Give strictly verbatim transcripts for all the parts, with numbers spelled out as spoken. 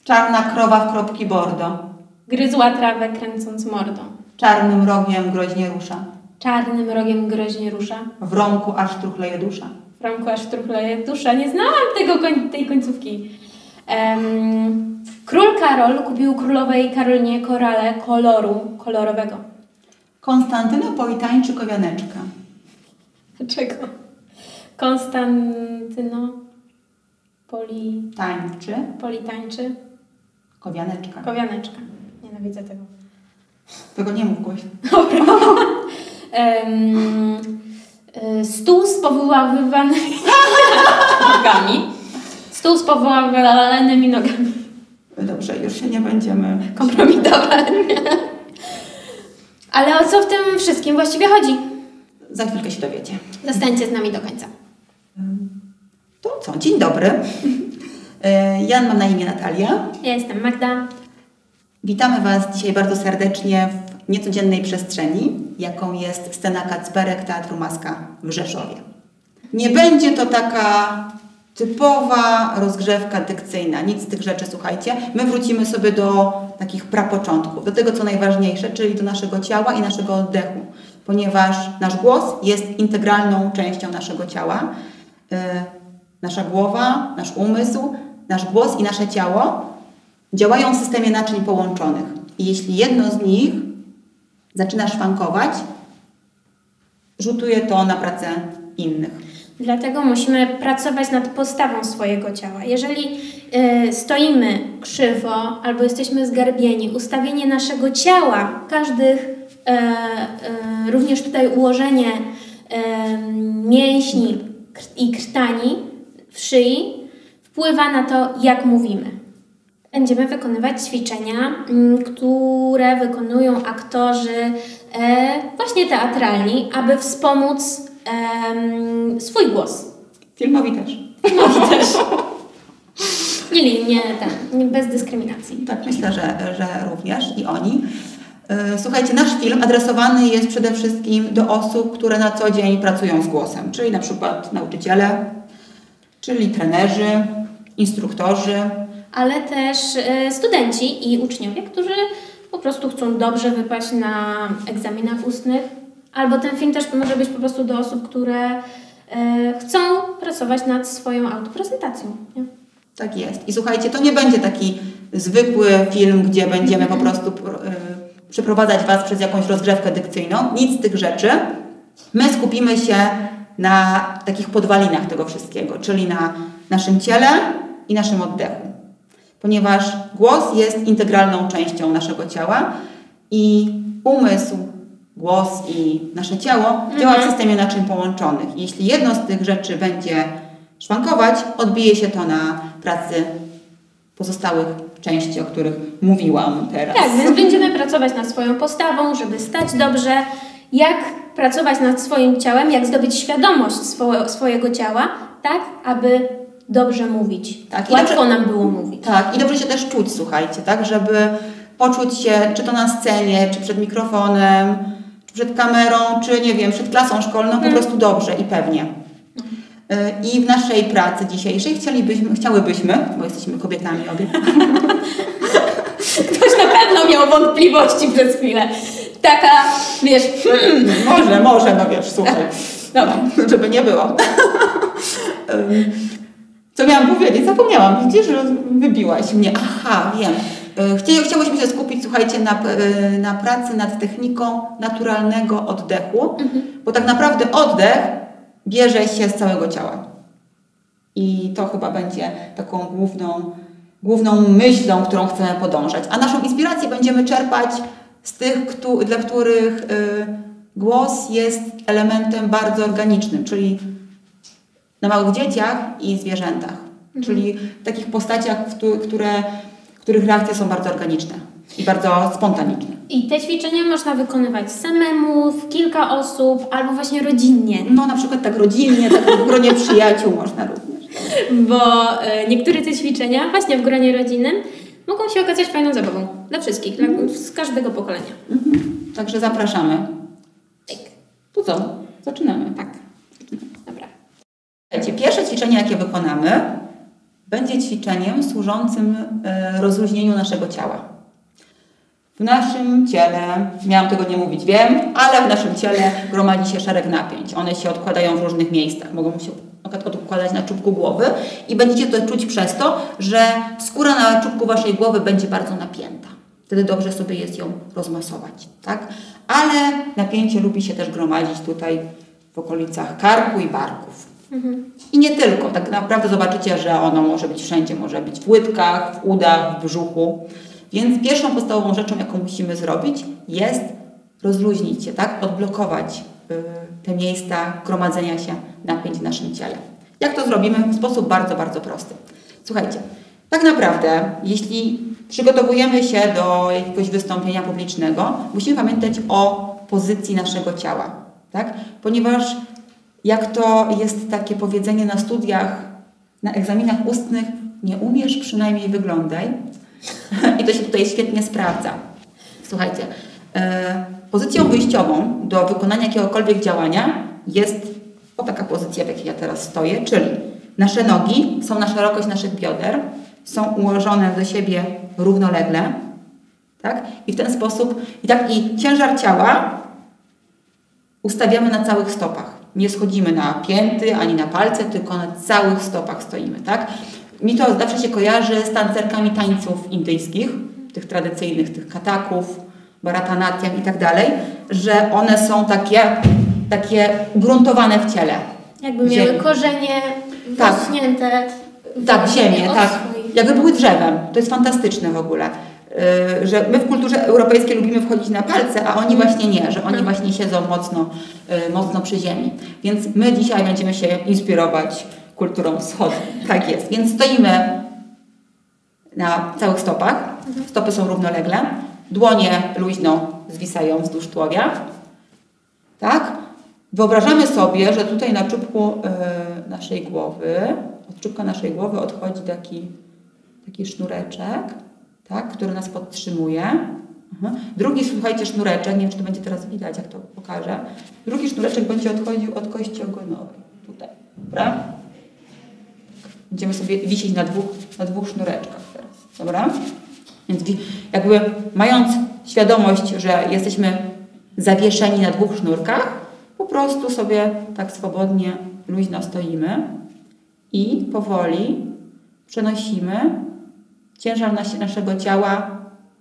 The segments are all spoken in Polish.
Czarna krowa w kropki bordo. Gryzła trawę, kręcąc mordą. Czarnym rogiem groźnie rusza. Czarnym rogiem groźnie rusza. W rąku aż truchleje dusza. W rąku aż truchleje dusza. Nie znałam tego, koń, tej końcówki. Um, Król Karol kupił królowej Karolinie korale koloru kolorowego. Konstantynopolitańczy kowianeczka. Dlaczego? Konstantyno... Poli... Tańczy. Politańczy. Kowianeczka. Kowianeczka. Nienawidzę tego. Tego nie mów głośno. Dobra. um, stół z powyłamywanymi nogami. Stół z powyłamywanymi nogami. Dobrze, już się nie będziemy kompromitować. Ale o co w tym wszystkim właściwie chodzi? Za chwilkę się dowiecie. Zostańcie z nami do końca. To co? Dzień dobry. Ja mam na imię Natalia. Ja jestem Magda. Witamy Was dzisiaj bardzo serdecznie w niecodziennej przestrzeni, jaką jest scena Kacperek Teatru Maska w Rzeszowie. Nie będzie to taka typowa rozgrzewka dykcyjna, nic z tych rzeczy, słuchajcie. My wrócimy sobie do takich prapoczątków, do tego co najważniejsze, czyli do naszego ciała i naszego oddechu, ponieważ nasz głos jest integralną częścią naszego ciała. Yy, nasza głowa, nasz umysł, nasz głos i nasze ciało działają w systemie naczyń połączonych. I jeśli jedno z nich zaczyna szwankować, rzutuje to na pracę innych. Dlatego musimy pracować nad postawą swojego ciała. Jeżeli y, stoimy krzywo albo jesteśmy zgarbieni, ustawienie naszego ciała, każdych, y, y, również tutaj ułożenie y, mięśni i krtani w szyi wpływa na to, jak mówimy. Będziemy wykonywać ćwiczenia, które wykonują aktorzy e, właśnie teatralni, aby wspomóc e, swój głos. Filmowi też. Filmowi też. Nie, nie, nie, ten, nie, bez dyskryminacji. Tak, myślę, że, że również i oni. Słuchajcie, nasz film adresowany jest przede wszystkim do osób, które na co dzień pracują z głosem, czyli na przykład nauczyciele, czyli trenerzy, instruktorzy, ale też studenci i uczniowie, którzy po prostu chcą dobrze wypaść na egzaminach ustnych. Albo ten film też może być po prostu do osób, które chcą pracować nad swoją autoprezentacją. Nie? Tak jest. I słuchajcie, to nie będzie taki zwykły film, gdzie będziemy po prostu przeprowadzać Was przez jakąś rozgrzewkę dykcyjną. Nic z tych rzeczy. My skupimy się na takich podwalinach tego wszystkiego, czyli na naszym ciele i naszym oddechu. Ponieważ głos jest integralną częścią naszego ciała i umysł, głos i nasze ciało mhm. działa w systemie naczyń połączonych. Jeśli jedno z tych rzeczy będzie szwankować, odbije się to na pracy pozostałych części, o których mówiłam teraz. Tak, więc będziemy pracować nad swoją postawą, żeby stać dobrze, jak pracować nad swoim ciałem, jak zdobyć świadomość swo- swojego ciała, tak, aby dobrze mówić. Tak, łatwo dobrze, nam było mówić. Tak, i dobrze się też czuć, słuchajcie, tak, żeby poczuć się, czy to na scenie, czy przed mikrofonem, czy przed kamerą, czy nie wiem, przed klasą szkolną, hmm. po prostu dobrze i pewnie. I w naszej pracy dzisiejszej chcielibyśmy, chciałybyśmy, bo jesteśmy kobietami obie. Ktoś na pewno miał wątpliwości przez chwilę. Taka, wiesz... Hmm, może, może, no wiesz, słuchaj. Dobra, żeby nie było. Co miałam powiedzieć? Zapomniałam. Widzisz, że wybiłaś mnie. Aha, wiem. Chciałyśmy się skupić, słuchajcie, na, na pracy nad techniką naturalnego oddechu, mhm. bo tak naprawdę oddech bierze się z całego ciała. I to chyba będzie taką główną, główną myślą, którą chcemy podążać. A naszą inspirację będziemy czerpać z tych, kto, dla których y, głos jest elementem bardzo organicznym, czyli na małych dzieciach i zwierzętach. Mhm. Czyli w takich postaciach, które, których reakcje są bardzo organiczne i bardzo spontaniczne. I te ćwiczenia można wykonywać samemu, w kilka osób, albo właśnie rodzinnie. No na przykład tak rodzinnie, tak w gronie przyjaciół można również. Bo y, niektóre te ćwiczenia właśnie w gronie rodzinnym mogą się okazać fajną zabawą. Dla wszystkich, dla, z każdego pokolenia. Mhm. Także zapraszamy. Tak. To co? Zaczynamy. Tak. Dobra. Słuchajcie, pierwsze ćwiczenie, jakie wykonamy, będzie ćwiczeniem służącym rozluźnieniu naszego ciała. W naszym ciele, miałam tego nie mówić, wiem, ale w naszym ciele gromadzi się szereg napięć. One się odkładają w różnych miejscach. Mogą się odkładać na czubku głowy i będziecie to czuć przez to, że skóra na czubku waszej głowy będzie bardzo napięta. Wtedy dobrze sobie jest ją rozmasować, tak? Ale napięcie lubi się też gromadzić tutaj w okolicach karku i barków. Mhm. I nie tylko. Tak naprawdę zobaczycie, że ono może być wszędzie. Może być w łydkach, w udach, w brzuchu. Więc pierwszą podstawową rzeczą, jaką musimy zrobić, jest rozluźnić się, tak? Odblokować y, te miejsca gromadzenia się napięć w naszym ciele. Jak to zrobimy? W sposób bardzo, bardzo prosty. Słuchajcie, tak naprawdę, jeśli przygotowujemy się do jakiegoś wystąpienia publicznego, musimy pamiętać o pozycji naszego ciała, tak? Ponieważ jak to jest takie powiedzenie na studiach, na egzaminach ustnych, nie umiesz, przynajmniej wyglądaj. I to się tutaj świetnie sprawdza. Słuchajcie, e, pozycją wyjściową do wykonania jakiegokolwiek działania jest o taka pozycja, w jakiej ja teraz stoję, czyli nasze nogi są na szerokość naszych bioder, są ułożone do siebie równolegle, tak? I w ten sposób, i tak i ciężar ciała ustawiamy na całych stopach. Nie schodzimy na pięty ani na palce, tylko na całych stopach stoimy, tak? Mi to zawsze się kojarzy z tancerkami tańców indyjskich, tych tradycyjnych, tych kataków, bharatanatyam i tak dalej, że one są takie, takie ugruntowane w ciele. Jakby miały ziemi. Korzenie wrośnięte. Tak, w ziemię, tak. Swoich. Jakby były drzewem. To jest fantastyczne w ogóle. Yy, że my w kulturze europejskiej lubimy wchodzić na palce, a oni właśnie nie, że oni właśnie siedzą mocno, yy, mocno przy ziemi. Więc my dzisiaj będziemy się inspirować kulturą wschodnią. Tak jest. Więc stoimy na całych stopach. Stopy są równolegle. Dłonie luźno zwisają wzdłuż tułowia. Tak? Wyobrażamy sobie, że tutaj na czubku y, naszej głowy, od czubka naszej głowy odchodzi taki, taki sznureczek, tak? Który nas podtrzymuje. Mhm. Drugi, słuchajcie, sznureczek, nie wiem, czy to będzie teraz widać, jak to pokażę. Drugi sznureczek będzie odchodził od kości ogonowej. Tutaj. Dobra? Będziemy sobie wisieć na dwóch, na dwóch sznureczkach teraz. Dobra? Więc jakby mając świadomość, że jesteśmy zawieszeni na dwóch sznurkach, po prostu sobie tak swobodnie, luźno stoimy i powoli przenosimy ciężar nas, naszego ciała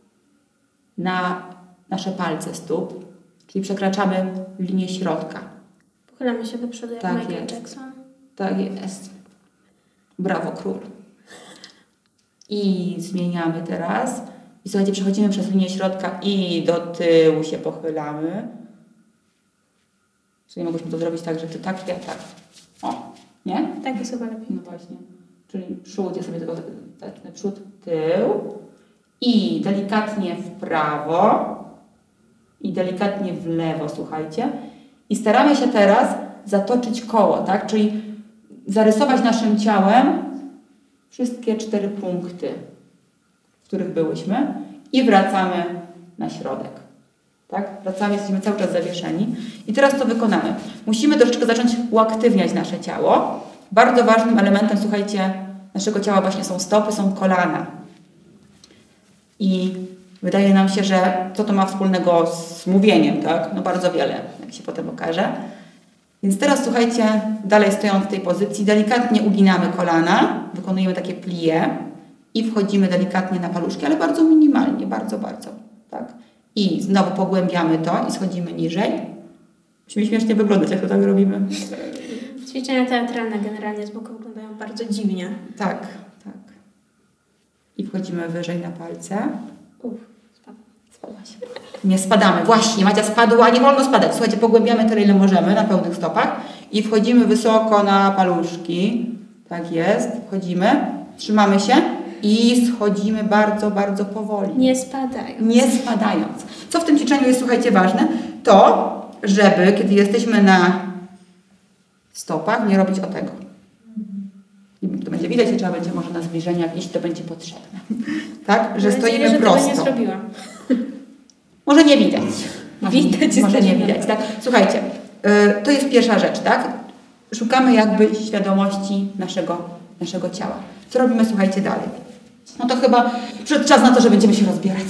na nasze palce stóp, czyli przekraczamy linię środka. Pochylamy się do przodu jak tak Michael jest. Jackson. Tak jest. Brawo, król. I zmieniamy teraz. I słuchajcie, przechodzimy przez linię środka i do tyłu się pochylamy. Czyli mogłyśmy to zrobić tak, że ty tak, ja tak. O, nie? Tak jest chyba lepiej. No właśnie. Czyli przód, ja sobie tego zacznę przód, tył. I delikatnie w prawo. I delikatnie w lewo, słuchajcie. I staramy się teraz zatoczyć koło, tak? Czyli zarysować naszym ciałem wszystkie cztery punkty, w których byłyśmy i wracamy na środek. Tak? Wracamy, jesteśmy cały czas zawieszeni. I teraz co wykonamy? Musimy troszeczkę zacząć uaktywniać nasze ciało. Bardzo ważnym elementem, słuchajcie, naszego ciała właśnie są stopy, są kolana. I wydaje nam się, że co to ma wspólnego z mówieniem, tak? No bardzo wiele, jak się potem okaże. Więc teraz słuchajcie, dalej stojąc w tej pozycji, delikatnie uginamy kolana, wykonujemy takie plie i wchodzimy delikatnie na paluszki, ale bardzo minimalnie, bardzo, bardzo. Tak? I znowu pogłębiamy to i schodzimy niżej. Musimy śmiesznie wyglądać, jak to tak robimy. Ćwiczenia teatralne generalnie z boku wyglądają bardzo dziwnie. Tak, tak. I wchodzimy wyżej na palce. Uff, spadła. Spadłaś. Nie spadamy. Właśnie, Macia spadła, nie wolno spadać. Słuchajcie, pogłębiamy tyle, ile możemy na pełnych stopach i wchodzimy wysoko na paluszki. Tak jest. Wchodzimy, trzymamy się i schodzimy bardzo, bardzo powoli. Nie spadając. Nie spadając. Co w tym ćwiczeniu jest, słuchajcie, ważne? To, żeby, kiedy jesteśmy na stopach, nie robić o tego. Nie wiem, to będzie widać, że trzeba będzie może na zbliżeniach, jeśli to będzie potrzebne. Tak? Że stoimy że prosto. Tego nie zrobiłam. Może nie widać. Może, widać może nie widać, tak? Słuchajcie, yy, to jest pierwsza rzecz, tak? Szukamy jakby świadomości naszego, naszego ciała. Co robimy, słuchajcie, dalej? No to chyba przyszedł czas na to, że będziemy się rozbierać.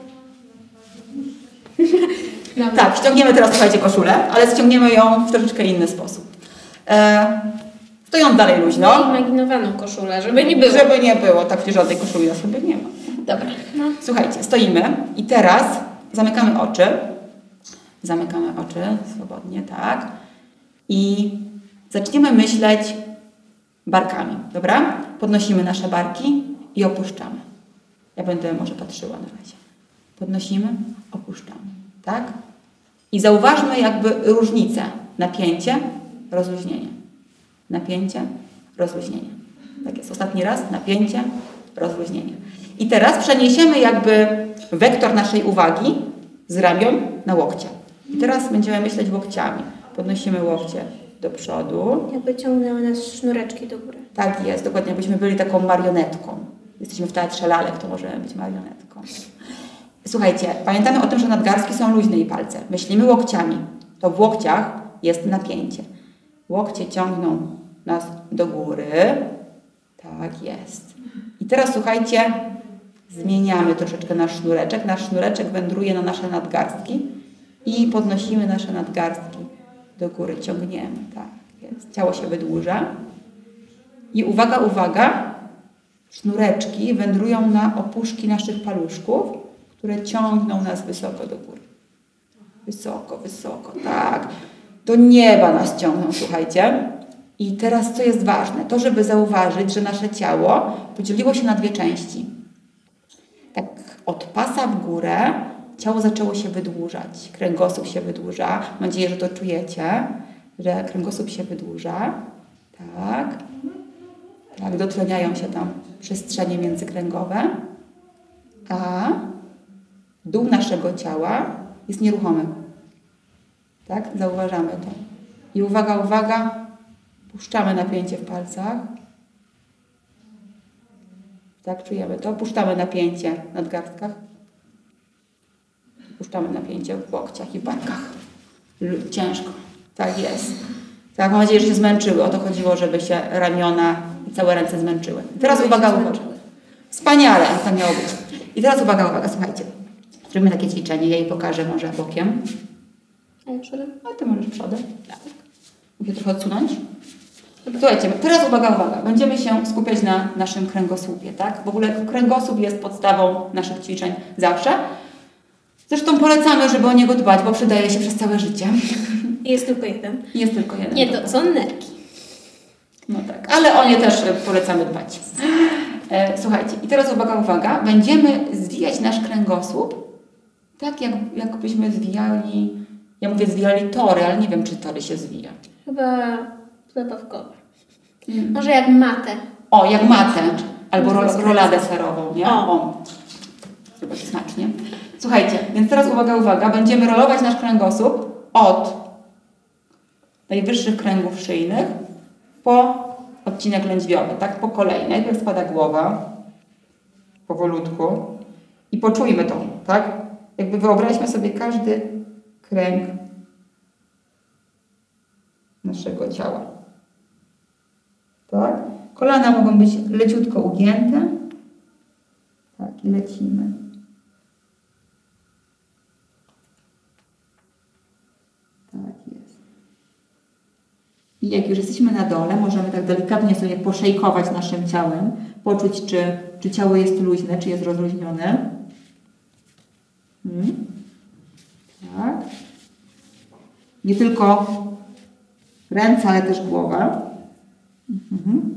Dobra. Tak, ściągniemy teraz, słuchajcie, koszulę, ale ściągniemy ją w troszeczkę inny sposób. E, stojąc dalej luźno. Wyimaginowaną koszulę, żeby nie było. Żeby nie było, tak w żadnej koszuli na sobie nie ma. Dobra. No. Słuchajcie, stoimy i teraz zamykamy oczy. Zamykamy oczy swobodnie, tak. I zaczniemy myśleć barkami, dobra? Podnosimy nasze barki i opuszczamy. Ja będę może patrzyła na razie. Podnosimy, opuszczamy, tak? I zauważmy jakby różnicę. Napięcie, rozluźnienie. Napięcie, rozluźnienie. Tak jest. Ostatni raz. Napięcie, rozluźnienie. I teraz przeniesiemy jakby wektor naszej uwagi z ramion na łokcie. I teraz będziemy myśleć łokciami. Podnosimy łokcie do przodu. Jakby ciągnęły nas sznureczki do góry. Tak jest, dokładnie. Jakbyśmy byli taką marionetką. Jesteśmy w teatrze lalek, to możemy być marionetką. Słuchajcie, pamiętamy o tym, że nadgarstki są luźne i palce. Myślimy łokciami. To w łokciach jest napięcie. Łokcie ciągną nas do góry. Tak jest. I teraz słuchajcie, zmieniamy troszeczkę nasz sznureczek. Nasz sznureczek wędruje na nasze nadgarstki i podnosimy nasze nadgarstki do góry. Ciągniemy. Tak jest. Ciało się wydłuża. I uwaga, uwaga, sznureczki wędrują na opuszki naszych paluszków, które ciągną nas wysoko do góry. Wysoko, wysoko, tak. Do nieba nas ciągną, słuchajcie. I teraz co jest ważne? To, żeby zauważyć, że nasze ciało podzieliło się na dwie części. Tak od pasa w górę ciało zaczęło się wydłużać. Kręgosłup się wydłuża. Mam nadzieję, że to czujecie, że kręgosłup się wydłuża. Tak. Tak, dotleniają się tam przestrzenie międzykręgowe. A dół naszego ciała jest nieruchomy. Tak? Zauważamy to. I uwaga, uwaga, puszczamy napięcie w palcach. Tak, czujemy to. Puszczamy napięcie w nadgarstkach. Puszczamy napięcie w łokciach i barkach. Ciężko. Tak jest. Tak, mam nadzieję, że się zmęczyły. O to chodziło, żeby się ramiona i całe ręce zmęczyły. Teraz no uwaga, uwaga. Wspaniale, tak miało być. I teraz uwaga, uwaga, słuchajcie. Zrobimy takie ćwiczenie, ja jej pokażę może bokiem. A ja przodem? A ty możesz przodem. Tak. Muszę trochę odsunąć. Słuchajcie, teraz uwaga, uwaga. Będziemy się skupiać na naszym kręgosłupie, tak? W ogóle kręgosłup jest podstawą naszych ćwiczeń zawsze. Zresztą polecamy, żeby o niego dbać, bo przydaje się przez całe życie. Jest tylko jeden. Jest tylko jeden. Nie, to są nerki. No tak, ale o nie też polecamy dbać. E, słuchajcie, i teraz uwaga, uwaga. Będziemy zwijać nasz kręgosłup tak, jak, jakbyśmy zwijali, ja mówię zwijali tory, ale nie wiem, czy tory się zwija. Chyba zabawkowe. Hmm. Może jak matę. O, jak matę. Albo ro, roladę serową, nie? O. o. Zobaczcie, smacznie. Słuchajcie, więc teraz uwaga, uwaga. Będziemy rolować nasz kręgosłup od najwyższych kręgów szyjnych po odcinek lędźwiowy, tak? Po kolei. Najpierw spada głowa, powolutku i poczujmy to, tak? Jakby wyobraźmy sobie każdy kręg naszego ciała. Tak? Kolana mogą być leciutko ugięte. Tak, i lecimy. Tak jest. I jak już jesteśmy na dole, możemy tak delikatnie sobie poszejkować naszym ciałem, poczuć, czy, czy ciało jest luźne, czy jest rozluźnione. Hmm. Tak. Nie tylko ręce, ale też głowa. Mhm.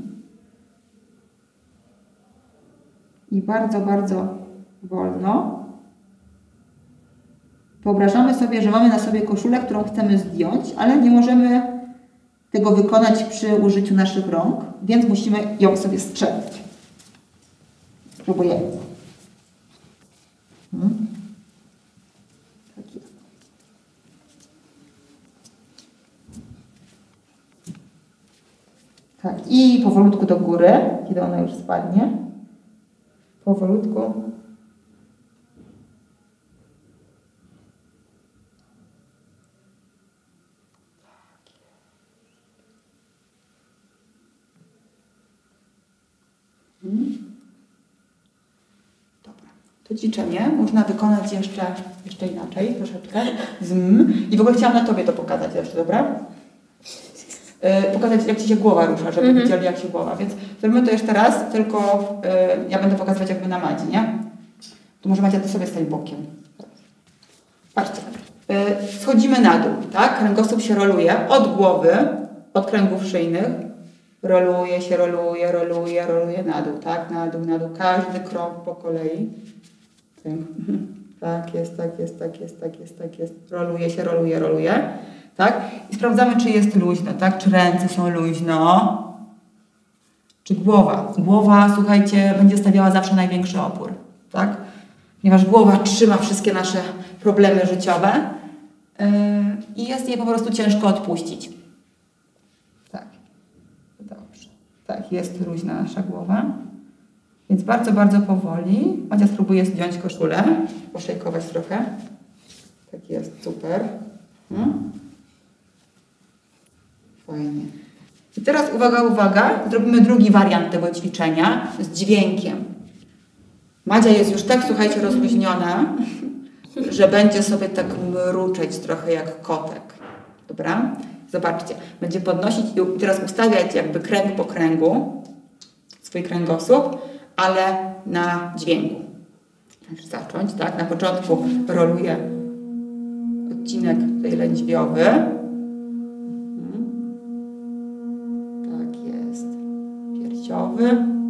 I bardzo, bardzo wolno wyobrażamy sobie, że mamy na sobie koszulę, którą chcemy zdjąć, ale nie możemy tego wykonać przy użyciu naszych rąk, więc musimy ją sobie strzelić. Próbujemy. Mhm. Tak jest. Tak, i powolutku do góry, kiedy ona już spadnie. Powolutku. Dobra. To ćwiczenie można wykonać jeszcze, jeszcze inaczej, troszeczkę. Zm. I w ogóle chciałam na Tobie to pokazać jeszcze, dobra? Yy, pokazać, jak Ci się głowa rusza, żeby mm-hmm. widzieli, jak się głowa. Więc zrobimy to jeszcze raz, tylko yy, ja będę pokazywać jakby na Madzi, nie? To może Madzia, Ty sobie stań bokiem. Patrzcie. Yy, schodzimy na dół, tak? Kręgosłup się roluje od głowy, od kręgów szyjnych. Roluje się, roluje, roluje, roluje na dół, tak? Na dół, na dół. Każdy krok po kolei. Tak jest, tak jest, tak jest, tak jest, tak jest. Roluje się, roluje, roluje. Tak? I sprawdzamy, czy jest luźno, tak? Czy ręce są luźno. Czy głowa. Głowa, słuchajcie, będzie stawiała zawsze największy opór, tak? Ponieważ głowa trzyma wszystkie nasze problemy życiowe yy, i jest je po prostu ciężko odpuścić. Tak. Dobrze. Tak, jest luźna nasza głowa. Więc bardzo, bardzo powoli. Madzia spróbuje zdjąć koszulę, poszejkować trochę. Tak jest, super. Hmm. Fajnie. I teraz uwaga, uwaga, zrobimy drugi wariant tego ćwiczenia z dźwiękiem. Madzia jest już tak, słuchajcie, rozluźniona, że będzie sobie tak mruczeć trochę jak kotek. Dobra? Zobaczcie, będzie podnosić i teraz ustawiać jakby kręg po kręgu, swój kręgosłup, ale na dźwięku. Już zacząć, tak? Na początku roluję odcinek tutaj lędźwiowy. Tak jest. Piersiowy.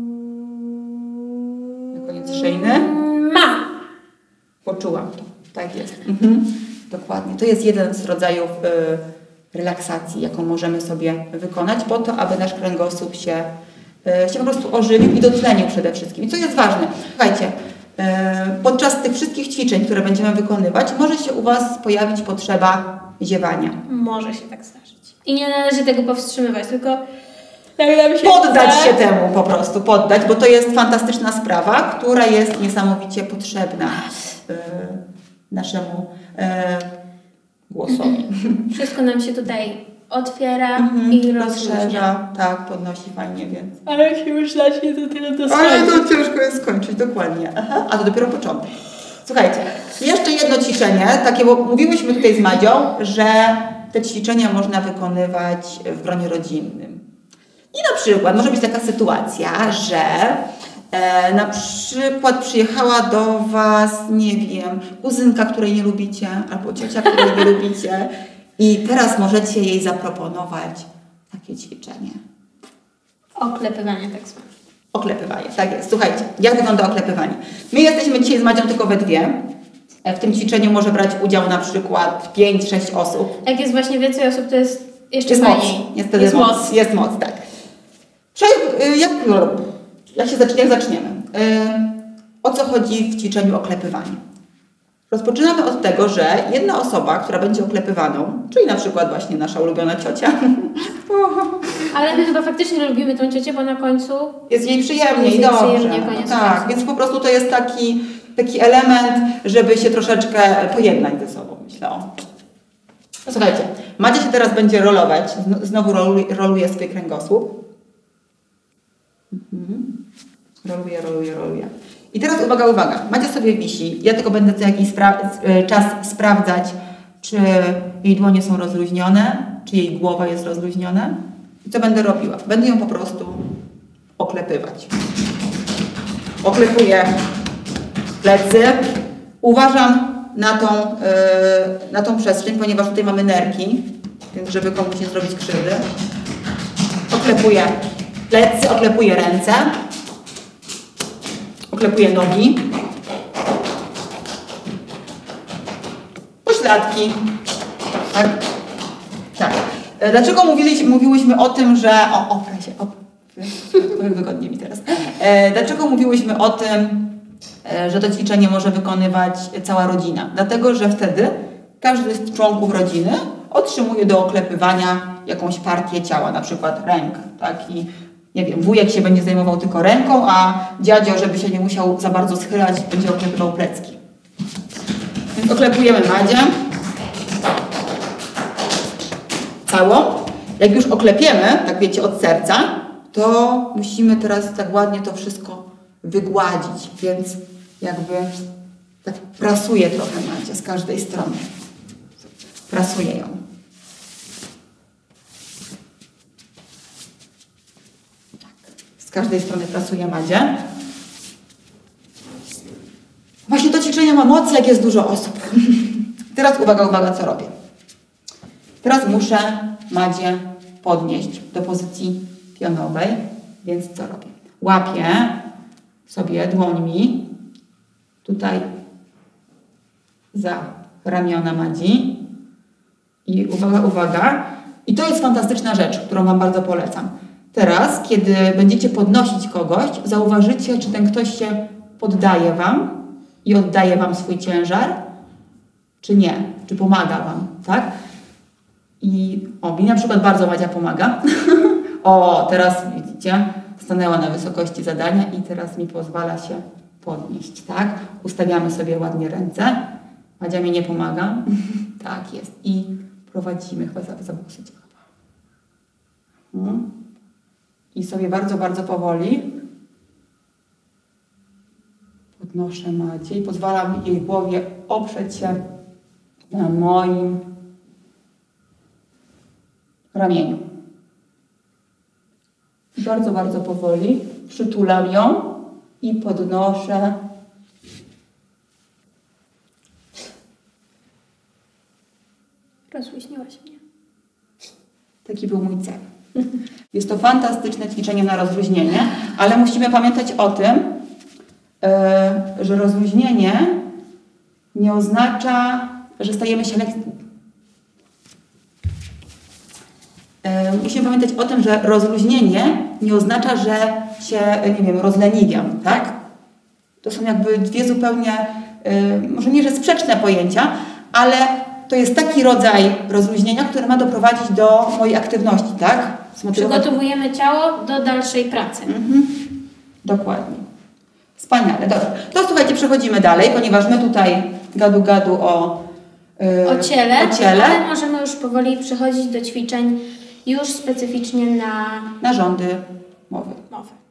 Na koniec szyjny. Ma! Poczułam to. Tak jest. Mhm. Dokładnie. To jest jeden z rodzajów y, relaksacji, jaką możemy sobie wykonać po to, aby nasz kręgosłup się się po prostu ożywił i dotlenił przede wszystkim. I co jest ważne, słuchajcie, podczas tych wszystkich ćwiczeń, które będziemy wykonywać, może się u Was pojawić potrzeba ziewania. Może się tak zdarzyć. I nie należy tego powstrzymywać, tylko jak nam się poddać chce... się temu po prostu, poddać, bo to jest fantastyczna sprawa, która jest niesamowicie potrzebna naszemu głosowi. Wszystko nam się tutaj otwiera mm-hmm, i rozszerza, tak, podnosi fajnie, więc... Ale jak się już zacznie, to tyle to skończyć. Ale to ciężko jest skończyć, dokładnie. Aha, a to dopiero początek. Słuchajcie, jeszcze jedno ćwiczenie, takie, bo mówiłyśmy tutaj z Madzią, że te ćwiczenia można wykonywać w gronie rodzinnym. I na przykład może być taka sytuacja, że e, na przykład przyjechała do Was, nie wiem, kuzynka, której nie lubicie, albo ciocia, której nie lubicie, i teraz możecie jej zaproponować takie ćwiczenie. Oklepywanie tak zwane. Oklepywanie, tak jest. Słuchajcie, jak wygląda oklepywanie? My jesteśmy dzisiaj z Madzią tylko we dwie. W tym ćwiczeniu może brać udział na przykład pięć sześć osób. Jak jest właśnie więcej osób, to jest jeszcze jest fajniej. Moc. Jest, jest moc. moc. Jest moc, tak. Jak, jak się zacznie, jak zaczniemy? O co chodzi w ćwiczeniu oklepywania? Rozpoczynamy od tego, że jedna osoba, która będzie oklepywaną, czyli na przykład właśnie nasza ulubiona ciocia. Ale my chyba faktycznie lubimy tą ciocię, bo na końcu jest jej przyjemnie i dobrze. Przyjemnie, koniec tak, końcu. Więc po prostu to jest taki, taki element, żeby się troszeczkę pojednać ze sobą, myślę. O. Słuchajcie, Madzia się teraz będzie rolować. Znowu roluje, roluje swój kręgosłup. Mhm. Roluje, roluje, roluje. I teraz uwaga, uwaga. Madzia sobie wisi. Ja tylko będę co jakiś spra czas sprawdzać, czy jej dłonie są rozluźnione, czy jej głowa jest rozluźniona. I co będę robiła? Będę ją po prostu oklepywać. Oklepuję plecy. Uważam na tą, yy, na tą przestrzeń, ponieważ tutaj mamy nerki, więc żeby komuś nie zrobić krzywdy. Oklepuję plecy, oklepuję ręce. Oklepuję nogi, pośladki. Tak? Tak. Dlaczego mówiliśmy, mówiłyśmy o tym, że... O, oprę się, oprę. Wygodnie mi teraz. Dlaczego mówiłyśmy o tym, że to ćwiczenie może wykonywać cała rodzina? Dlatego, że wtedy każdy z członków rodziny otrzymuje do oklepywania jakąś partię ciała, na przykład ręk. Tak? I nie wiem, wujek się będzie zajmował tylko ręką, a dziadzio, żeby się nie musiał za bardzo schylać, będzie oklepywał plecki. Więc oklepujemy Madzię. Całą. Jak już oklepiemy, tak wiecie, od serca, to musimy teraz tak ładnie to wszystko wygładzić, więc jakby tak prasuję trochę Madzia z każdej strony. Prasuję ją. Tak. Z każdej strony prasuję Madzię. Właśnie to ćwiczenie ma moc, jak jest dużo osób. Teraz uwaga, uwaga, co robię. Teraz muszę Madzię podnieść do pozycji pionowej, więc co robię? Łapię sobie dłońmi tutaj za ramiona Madzi i uwaga, uwaga. I to jest fantastyczna rzecz, którą Wam bardzo polecam. Teraz, kiedy będziecie podnosić kogoś, zauważycie, czy ten ktoś się poddaje Wam i oddaje Wam swój ciężar, czy nie, czy pomaga Wam, tak? I o, mi na przykład bardzo Madzia pomaga. O, teraz widzicie, stanęła na wysokości zadania i teraz mi pozwala się podnieść, tak? Ustawiamy sobie ładnie ręce. Madzia mi nie pomaga. Tak jest. I prowadzimy, chyba za, za hmm. I sobie bardzo, bardzo powoli podnoszę Madzię i pozwalam jej głowie oprzeć się na moim ramieniu. Bardzo, bardzo powoli przytulam ją i podnoszę. Rozluźniłaś mnie. Taki był mój cel. Jest to fantastyczne ćwiczenie na rozluźnienie, ale musimy pamiętać o tym, yy, że rozluźnienie nie oznacza, że stajemy się lekcji. Yy, musimy pamiętać o tym, że rozluźnienie nie oznacza, że się, nie wiem, rozleniwiam, tak? To są jakby dwie zupełnie, yy, może nie, że sprzeczne pojęcia, ale to jest taki rodzaj rozluźnienia, który ma doprowadzić do mojej aktywności, tak? Zmotywować... Przygotowujemy ciało do dalszej pracy. Mhm. Dokładnie. Wspaniale, dobrze. To słuchajcie, przechodzimy dalej, ponieważ my tutaj gadu gadu o, yy, o, ciele, o ciele, ale możemy już powoli przechodzić do ćwiczeń już specyficznie na narządy mowy. mowy.